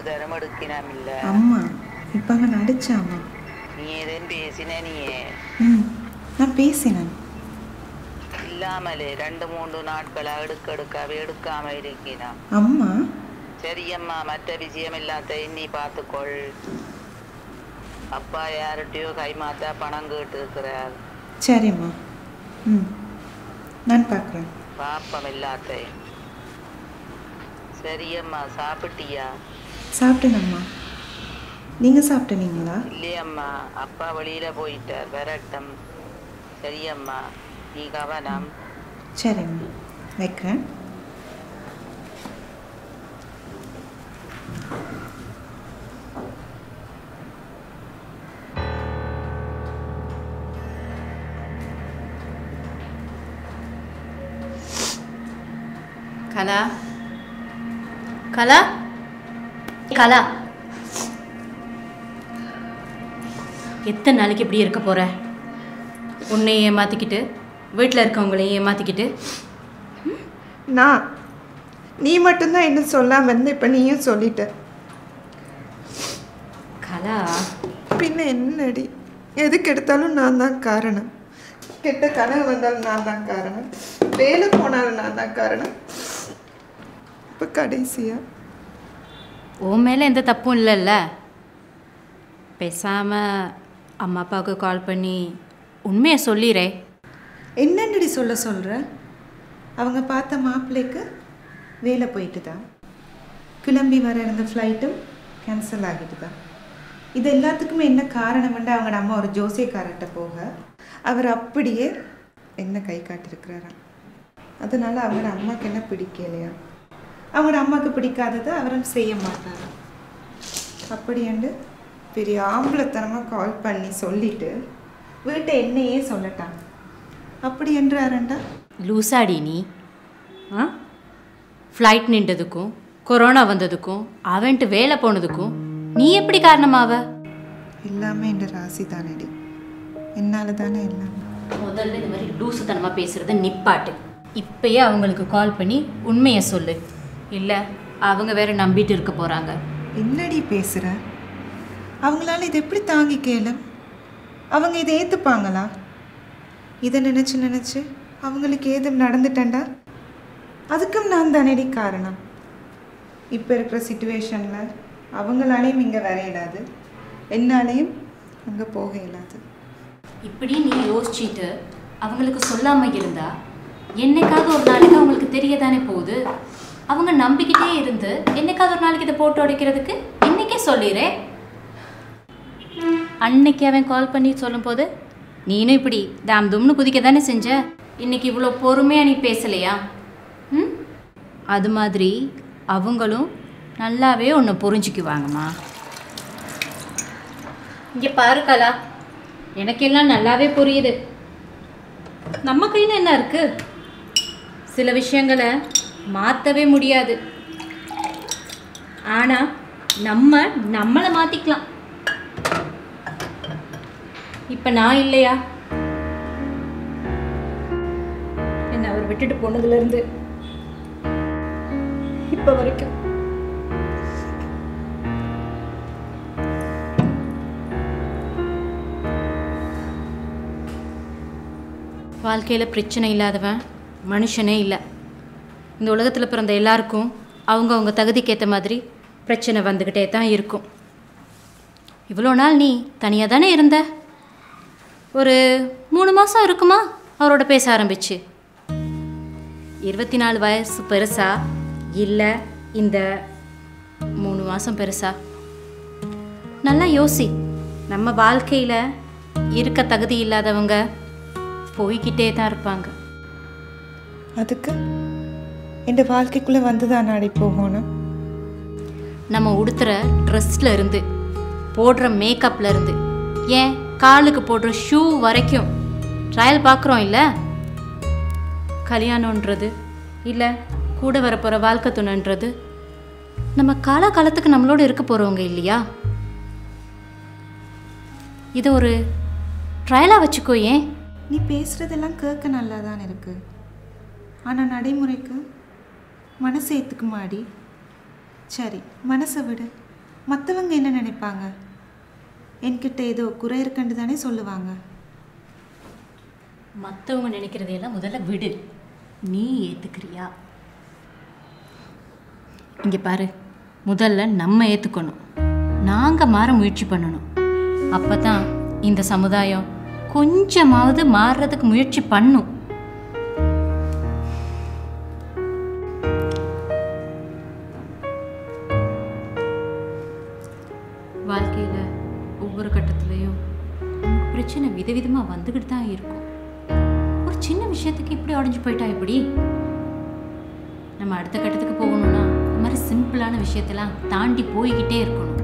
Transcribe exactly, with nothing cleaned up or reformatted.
தரம் எடுக்கினாம் இல்ல அம்மா இப்போ அங்கே நடிச்சாம்மா. நீ எதுவும் பேசின நீயே? ம் நான் பேசினேன். இல்லாமலே ரெண்டு மூன்று நாட்களாக எடுக்க எடுக்காவே எடுக்காம இருக்கினா அம்மா. சரியம்மா, மற்ற விஷயம் எல்லாத்தையும் நீ பார்த்துக்கொள். அப்பா யார்கிட்டயோ கைமாத்தா பணம் கேட்டு இருக்கிறார். சரிம்மா. ம் நான் பார்க்குறேன். பாப்பம் எல்லாத்தையும். சரியம்மா, சாப்பிட்டியா? சாப்பிட்டேனம்மா. நீங்கள் சாப்பிட்டீங்களா? இல்லையம்மா, அப்பா வெளியில் போயிட்டார், வரட்டும். சரியம்மா, நீ கவனம். சரிம்மா, வைக்கிறேன். கலா கலா கலா எத்தனை நாளைக்கு இப்படி இருக்க போற? உன்னை ஏமாத்திக்கிட்டு வீட்டில் இருக்கவங்களையும் ஏமாத்திக்கிட்டு. நான் நீ மட்டும்தான் என்ன சொல்லாம வந்து இப்போ நீயும் சொல்லிட்ட. கலா பின்ன என்னடி? எதுக்கு எடுத்தாலும் நான் தான் காரணம். கெட்ட கனவு வந்தாலும் நான் தான் காரணம். வேலை போனாலும் நான் தான் காரணம். இப்போ கடைசியா உன் மேலே எந்த தப்பும் இல்லைல்ல. பேசாமல் அம்மா அப்பாவுக்கு கால் பண்ணி உண்மையை சொல்லிடுறே. என்னடி சொல்ல சொல்கிற? அவங்க பார்த்த மாப்பிள்ளைக்கு வேலை போயிட்டு தான், கிளம்பி வர இருந்த ஃப்ளைட்டும் கேன்சல் ஆகிட்டு தான். இது எல்லாத்துக்குமே என்ன காரணம்னு அவங்க அம்மா ஒரு ஜோசியக்காரர்கிட்ட போக அவர் அப்படியே என்ன கை காட்டியிருக்கிறாராம். அதனால அவங்க அம்மாவுக்கு என்ன பிடிக்கலையா, அவங்க அம்மாவுக்கு பிடிக்காததை அவரும் செய்ய மாட்டாராம். அப்படியாண்டு பெரிய ஆம்பளத்தனமாக கால் பண்ணி சொல்லிட்டு வீட்டை என்னையே சொல்லட்டான். அப்படி என்றாரண்டா லூசாடி நீ. ஆ ஃப்ளைட் நின்றதுக்கும் கொரோனா வந்ததுக்கும் அவன்ட்டு வேலை போனதுக்கும் நீ எப்படி காரணமாவ? எல்லாமே இந்த ராசி தானடி, என்னால் தானே எல்லாமே. முதல்ல இந்த மாதிரி லூசுத்தனமாக பேசுகிறத நிப்பாட்டு. இப்பயே அவங்களுக்கு கால் பண்ணி உண்மையை சொல்லு, இல்லை அவங்க வேற நம்பிட்டு இருக்க போகிறாங்க. என்னடி பேசுகிற? அவங்களால இதை எப்படி தாங்கிக்கல? அவங்க இதை ஏற்றுப்பாங்களா? இதை நினச்சி நினச்சி அவங்களுக்கு ஏதும் நடந்துட்டேன்டா, அதுக்கும் நான் தானடி காரணம். இப்போ இருக்கிற சிச்சுவேஷனில் அவங்களாலையும் இங்கே வர இயலாது, என்னாலையும் அங்கே போக இயலாது. இப்படி நீ யோசிச்சுட்டு அவங்களுக்கு சொல்லாமல் இருந்தா என்னைக்காவது ஒரு நாளைக்கு அவங்களுக்கு தெரியதானே போகுது. அவங்க நம்பிக்கிட்டே இருந்து என்னைக்காவது ஒரு நாளைக்கு இதை போட்டு உடைக்கிறதுக்கு இன்னைக்கே சொல்லிடுறே. அன்னைக்கு அவன் கால் பண்ணி சொல்லும் போது நீனும் இப்படி தாம் தும்னு குதிக்க தானே செஞ்ச. இன்னைக்கு இவ்வளோ பொறுமையாக நீ பேசலையா? ம் அது மாதிரி அவங்களும் நல்லாவே ஒன்று புரிஞ்சுக்குவாங்கம்மா. இங்கே பாரு கலா, எனக்கெல்லாம் நல்லாவே புரியுது. நம்ம கையில் என்ன இருக்கு? சில விஷயங்களை மாற்றவே முடியாது, ஆனால் நம்ம நம்மளை மாற்றிக்கலாம். இப்போ நான் இல்லையா, என்ன அவர் விட்டுட்டு போனதுலேருந்து இப்போ வரைக்கும் வாழ்க்கையில் பிரச்சனை இல்லாதவன் மனுஷனே இல்லை. இந்த உலகத்தில் பிறந்த எல்லாருக்கும் அவங்க அவங்க தகுதிக்கேற்ற மாதிரி பிரச்சனை வந்துக்கிட்டே தான் இருக்கும். இவ்வளோ நாள் நீ தனியாக தானே இருந்த. ஒரு மூணு மாதம் இருக்குமா அவரோட பேச ஆரம்பிச்சு. இருபத்தி நாலு வயசு பெருசா இல்லை இந்த மூணு மாதம் பெருசா? நல்லா யோசி. நம்ம வாழ்க்கையில் இருக்க தகுதி இல்லாதவங்க போய்கிட்டே தான் இருப்பாங்க. அதுக்கு என் வாழ்க்கைக்குள்ளே வந்து தான் நாடி போகணும். நம்ம உடுத்துகிற ட்ரெஸ்ஸில் இருந்து, போடுற மேக்கப்பில் இருந்து, ஏன் காலுக்கு போடுற ஷூ வரைக்கும் ட்ரையல் பார்க்குறோம் இல்லை? கல்யாணன்றது இல்லை கூட வரப்போகிற வாழ்க்கை துணைன்றது நம்ம காலகாலத்துக்கு நம்மளோட இருக்க போகிறவங்க இல்லையா? இதை ஒரு ட்ரையலாக வச்சுக்கோ. ஏன் நீ பேசுகிறதெல்லாம் கேட்க நல்லா தான் இருக்கு, ஆனால் நடைமுறைக்கு மனசு ஏற்றுக்குமாடி? சரி, மனசை விடு, மற்றவங்க என்ன நினைப்பாங்க? என்கிட்ட ஏதோ குறை இருக்குன்னு தானே சொல்லுவாங்க. மற்றவங்க நினைக்கிறதையெல்லாம் முதல்ல விடு. நீ ஏற்றுக்கிறியா? இங்கே பாரு, முதல்ல நம்ம ஏற்றுக்கணும். நாங்கள் மாற முயற்சி பண்ணணும். அப்போ தான் இந்த சமுதாயம் கொஞ்சமாவது மாறுறதுக்கு முயற்சி பண்ணும். வாழ்க்கையில் ஒவ்வொரு கட்டத்துலேயும் நமக்கு பிரச்சனை விதவிதமாக வந்துக்கிட்டு தான் இருக்கும். ஒரு சின்ன விஷயத்துக்கு இப்படி உடஞ்சி போயிட்டா எப்படி? நம்ம அடுத்த கட்டத்துக்கு போகணும்னா இந்த மாதிரி சிம்பிளான விஷயத்தெல்லாம் தாண்டி போய்கிட்டே இருக்கணும்.